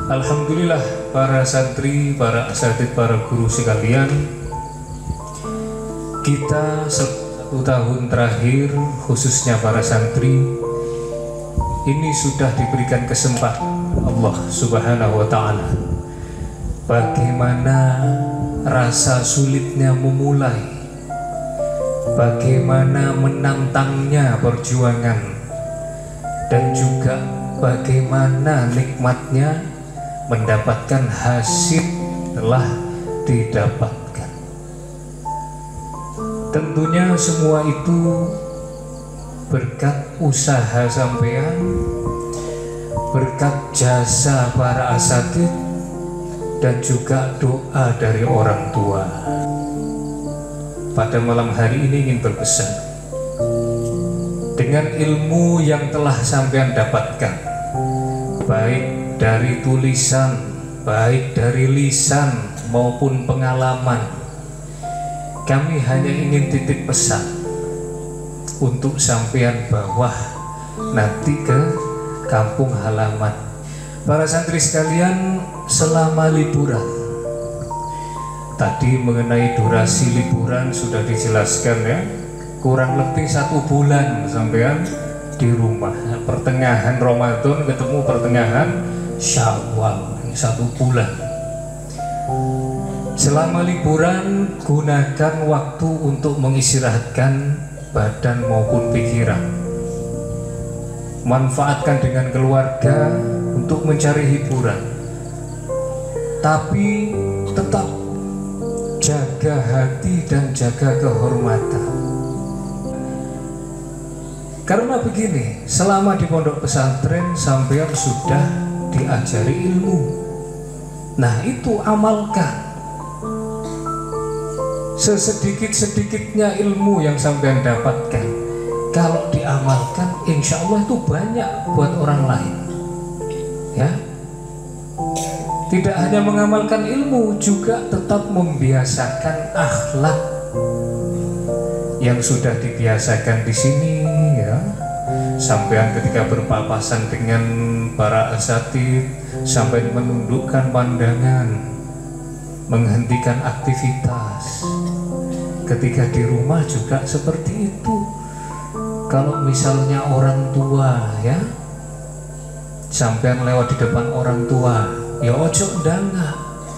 Alhamdulillah para santri, para asatidz, para guru sekalian, kita 1 tahun terakhir khususnya para santri ini sudah diberikan kesempatan Allah Subhanahu wa Ta'ala. Bagaimana rasa sulitnya memulai, bagaimana menantangnya perjuangan, dan juga bagaimana nikmatnya mendapatkan hasil telah didapatkan. Tentunya semua itu berkat usaha sampean, berkat jasa para asatidz, dan juga doa dari orang tua. Pada malam hari ini ingin berpesan, dengan ilmu yang telah sampean dapatkan, baik dari tulisan, baik dari lisan maupun pengalaman, kami hanya ingin titip pesan untuk sampean bawah nanti ke kampung halaman. Para santri sekalian, selama liburan tadi mengenai durasi liburan sudah dijelaskan ya, kurang lebih 1 bulan sampean di rumah. Pertengahan Ramadan ketemu pertengahan Syawal, 1 bulan. Selama liburan gunakan waktu untuk mengistirahatkan badan maupun pikiran. Manfaatkan dengan keluarga untuk mencari hiburan, tapi tetap jaga hati dan jaga kehormatan. Karena begini, selama di pondok pesantren sampean sudah diajari ilmu. Nah, itu amalkan. Sesedikit-sedikitnya ilmu yang sampean dapatkan, kalau diamalkan, insya Allah itu banyak buat orang lain. Ya, tidak hanya mengamalkan ilmu, juga tetap membiasakan akhlak yang sudah dibiasakan di sini. Ya, sampean ketika berpapasan dengan para asatidz, sampai menundukkan pandangan, menghentikan aktivitas. Ketika di rumah juga seperti itu. Kalau misalnya orang tua ya, sampean lewat di depan orang tua, ya ojo ndangak.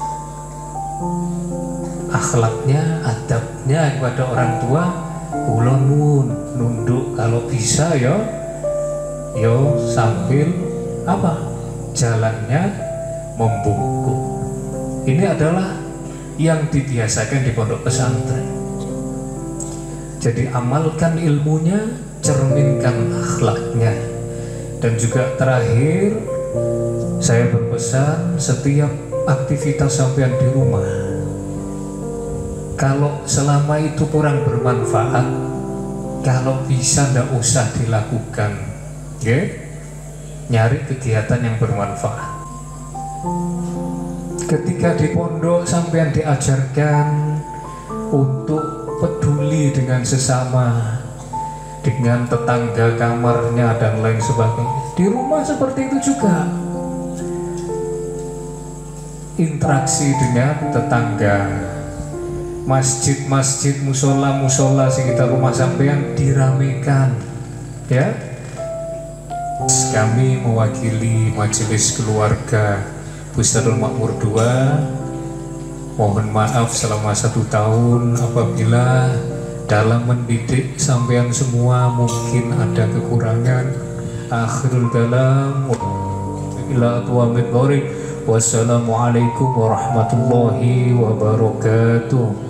Akhlaknya, adabnya kepada orang tua, kula nuwun nunduk kalau bisa ya, yo sambil apa? Jalannya membungkuk. Ini adalah yang dibiasakan di pondok pesantren. Jadi amalkan ilmunya, cerminkan akhlaknya. Dan juga terakhir, saya berpesan setiap aktivitas sampean di rumah, kalau selama itu kurang bermanfaat, kalau bisa ndak usah dilakukan, ya? Nyari kegiatan yang bermanfaat. Ketika di pondok sampean diajarkan untuk peduli dengan sesama, dengan tetangga kamarnya dan lain sebagainya. Di rumah seperti itu juga. Interaksi dengan tetangga, masjid-masjid, musola-musola sekitar rumah sampean diramekan, ya. Kami mewakili majelis keluarga Bustadul Makmur 2 mohon maaf selama 1 tahun apabila dalam mendidik sampean semua mungkin ada kekurangan. Akhirul kalam ila atuwamid barik. Wassalamualaikum warahmatullahi wabarakatuh.